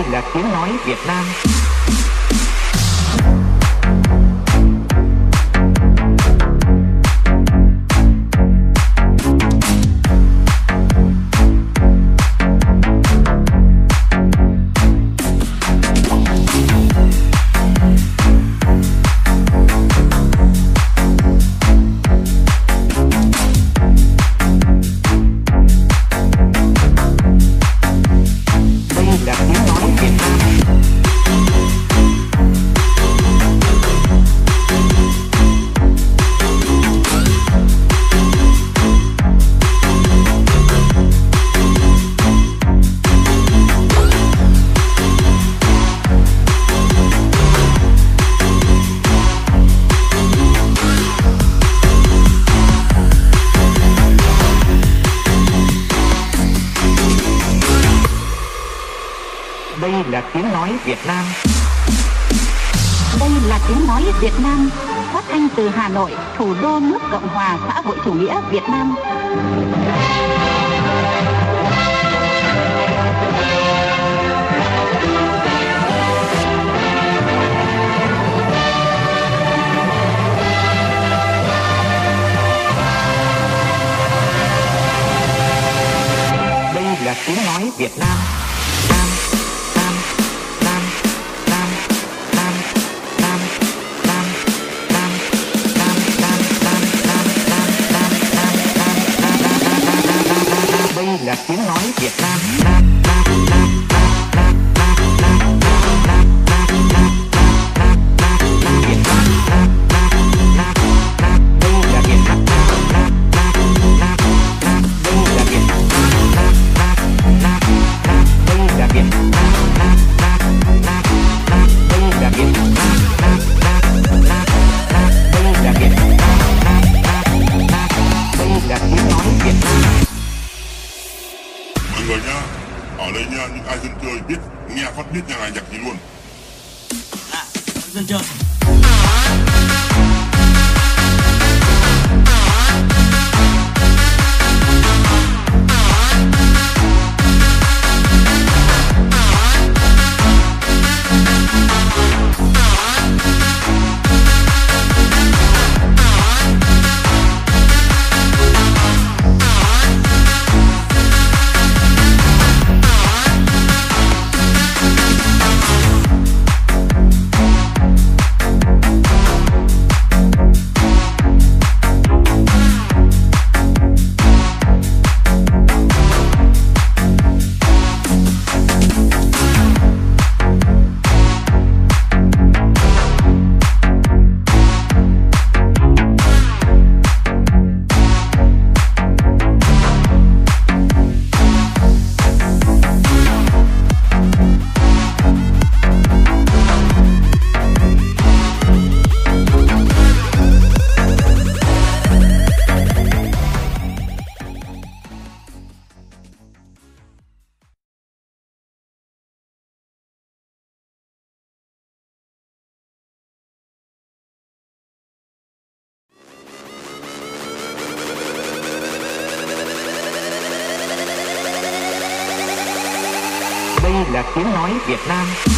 là tiếng nói Việt Nam. Đây là tiếng nói Việt Nam. Đây là tiếng nói Việt Nam, phát thanh từ Hà Nội, thủ đô nước Cộng hòa xã hội chủ nghĩa Việt Nam. Đây là tiếng nói Việt Nam. Là tiếng nói Việt Nam. Người nhá, ở đây nhá, những ai dân chơi biết nghe phát biết nhà này nhạc gì luôn. Dân chơi. Đây là tiếng nói Việt Nam.